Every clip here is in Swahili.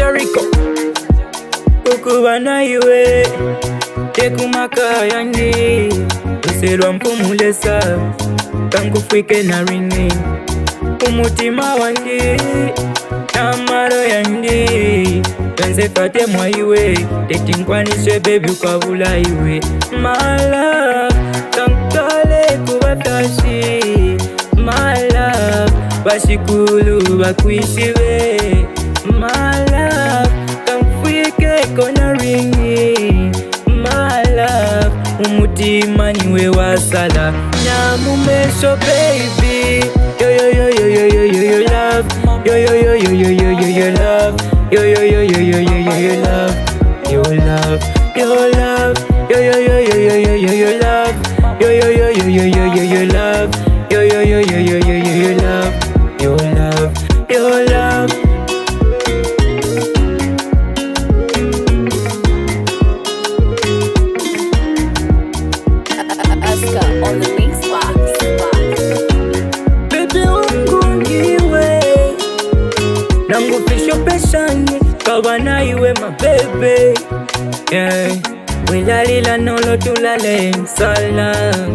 Jericho Kukubana iwe Tekumaka yangi Uselwa mpumulesa Kankufike na ringi Umutima wangi Namaro yangi Pense fate mwa iwe Tekinkwanishe baby ukavula iwe My love Kankale kubatashi My love Bashikulu bakwishiwe My love Kamfike kona ringi My love Umutima niwe wasala Nyamumesho baby Yo yo yo yo yo yo yo yo love Yo yo yo yo yo yo yo yo love Yo yo yo yo yo yo yo yo love Yo love Yo love Yo yo yo yo yo yo yo yo love Yo yo yo yo yo yo yo yo love Yo yo yo yo yo yo yo yo love Yo love Yo love On the mix box. Baby wangu niwe Nangufisho peshani Kawana iwe mabebe Yeah Wilalila nolo tulale Sala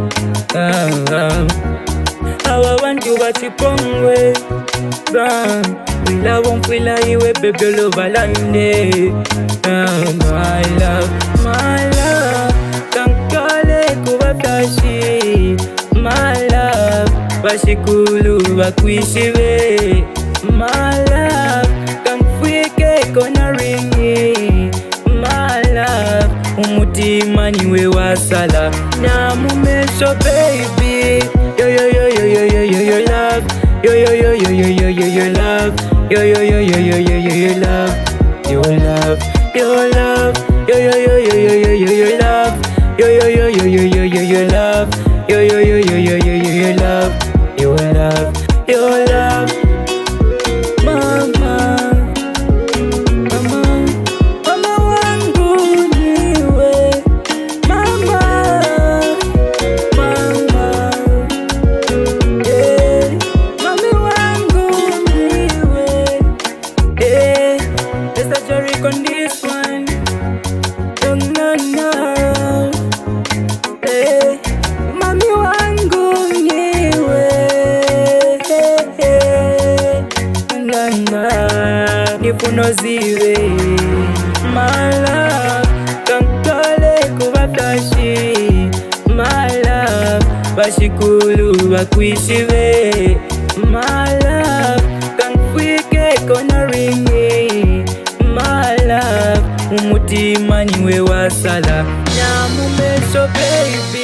Hawa wantu batipongwe Wila wonfila iwe bebe lo balande My love My love Kankale kubatashi My love Bashikulu bakwishiwe My love Kamfike kona ringi My love Umutima niwe wasala Nyamumesho baby Yo yo yo yo yo yo yo yo love Yo yo yo yo yo yo yo yo love Yo yo yo yo yo yo yo yo love Yo love Yo love Yo yo yo yo yo yo yo yo love Yo yo yo yo yo yo yo yo love Yo yo yo yo yo yo yo yo love Yo love Yo love Mama Mama Mama wangu niwe Mama Mama Yeah Mami wangu niwe Yeah There's a Jericho on this one No no Yeah Mami wangu niwe Nifuno ziwe My love Kankale kubatashi My love Bashikulu bakwishiwe My love Kankfike kona ringi My love Umutima niwe wasala Nyamumesho baby